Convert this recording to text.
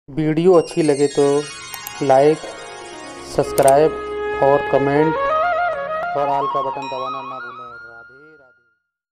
Video अच्छी लगे तो लाइक, सब्सक्राइब और कमेंट और ऑल का बटन दबाना ना भूलें।